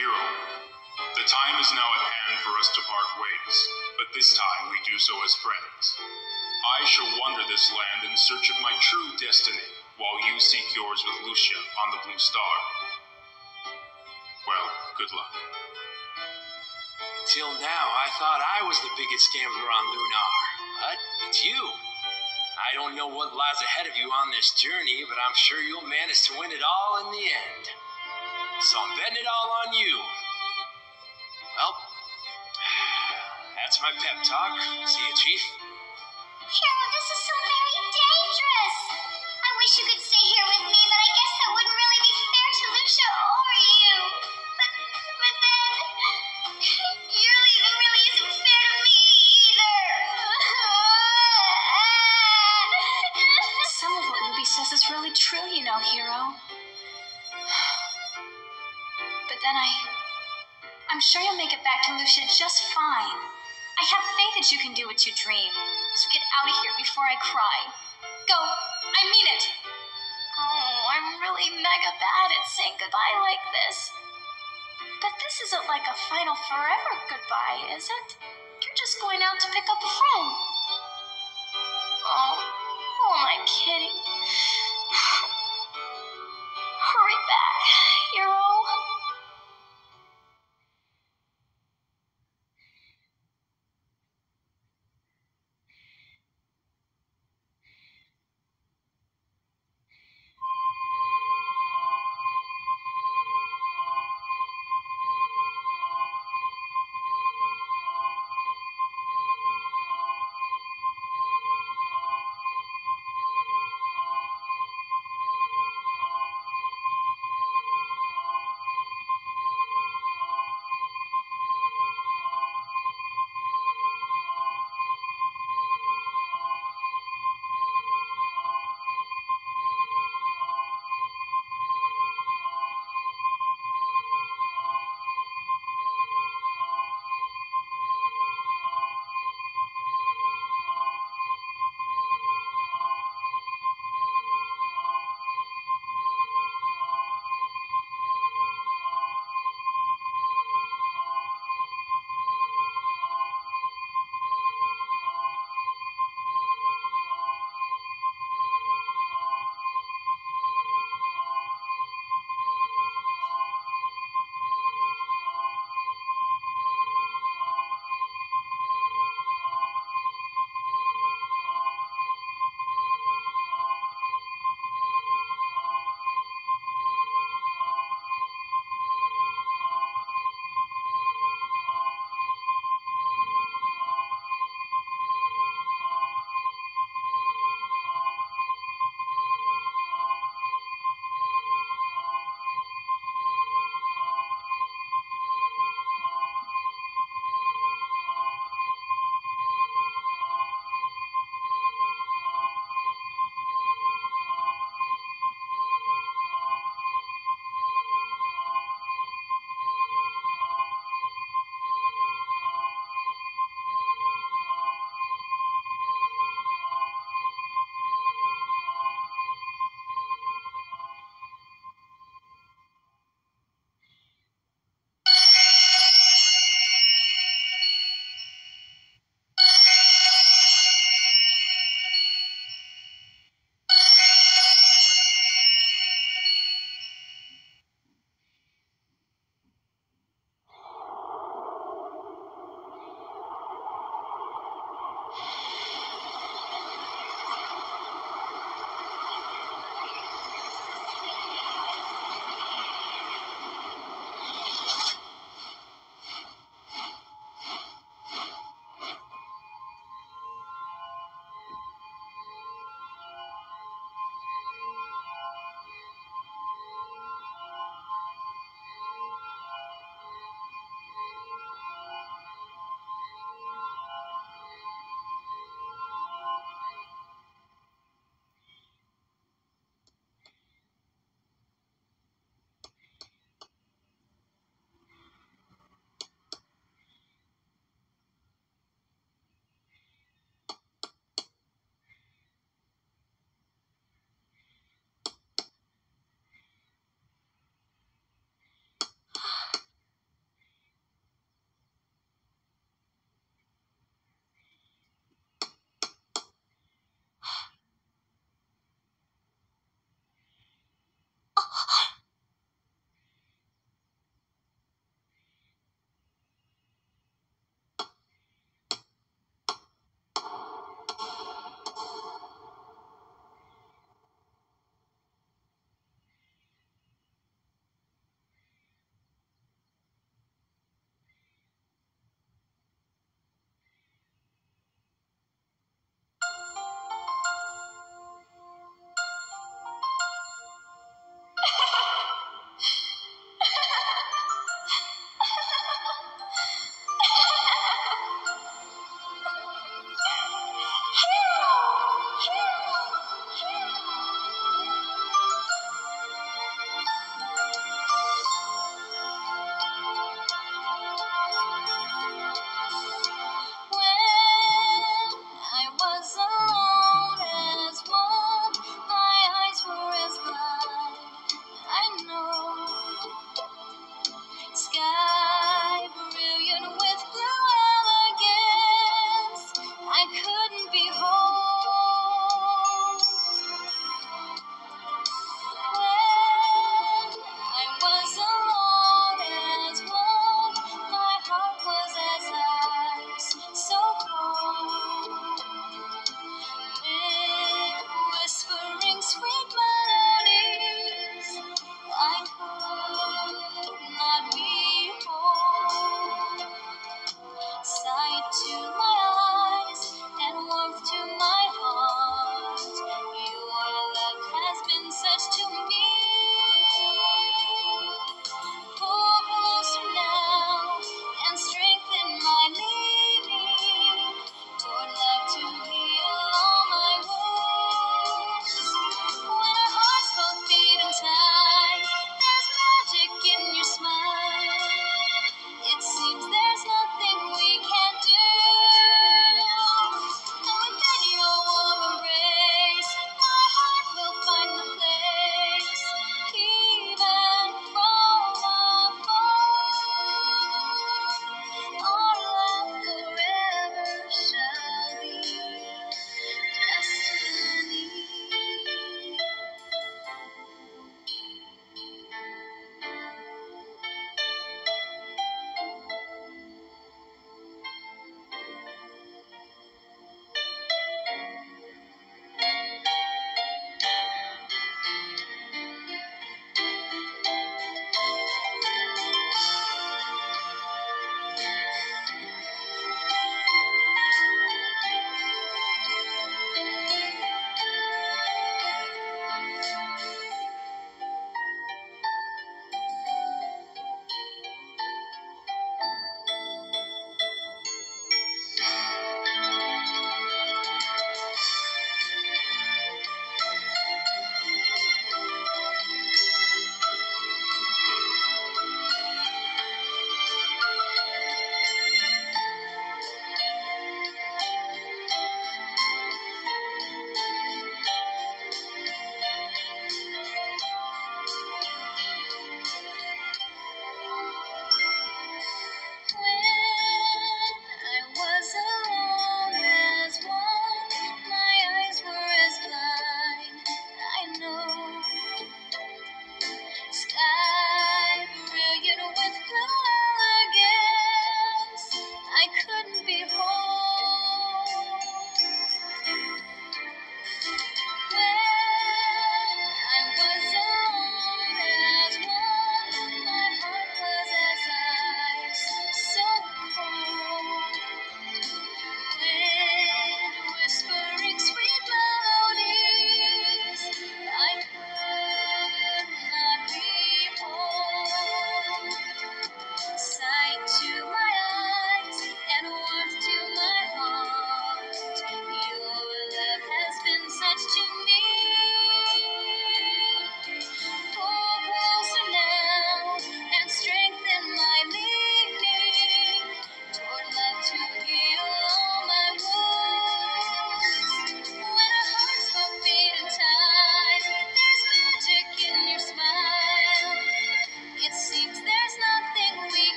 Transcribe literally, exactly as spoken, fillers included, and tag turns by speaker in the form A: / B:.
A: Hero, the time is now at hand for us to part ways, but this time we do so as friends. I shall wander this land in search of my true destiny, while you seek yours with Lucia on the Blue Star. Well, good luck.
B: Until now, I thought I was the biggest gambler on Lunar, but it's you. I don't know what lies ahead of you on this journey, but I'm sure you'll manage to win it all in the end. So I'm betting it all on you. Well, that's my pep talk. See you, Chief.
C: Hero, this is so very dangerous. I wish you could stay here with me, but I guess that wouldn't really be fair to Lucia or you. But, but then, your leaving really isn't fair to me either.
D: Some of what Ruby says is really true, you know, Hero. But then I... I'm sure you'll make it back to Lucia just fine. I have faith that you can do what you dream. So get out of here before I cry. Go. I mean it. Oh, I'm really mega bad at saying goodbye like this. But this isn't like a final forever goodbye, is it? You're just going out to pick up a friend. Oh, oh my kitty. Hurry back. You're all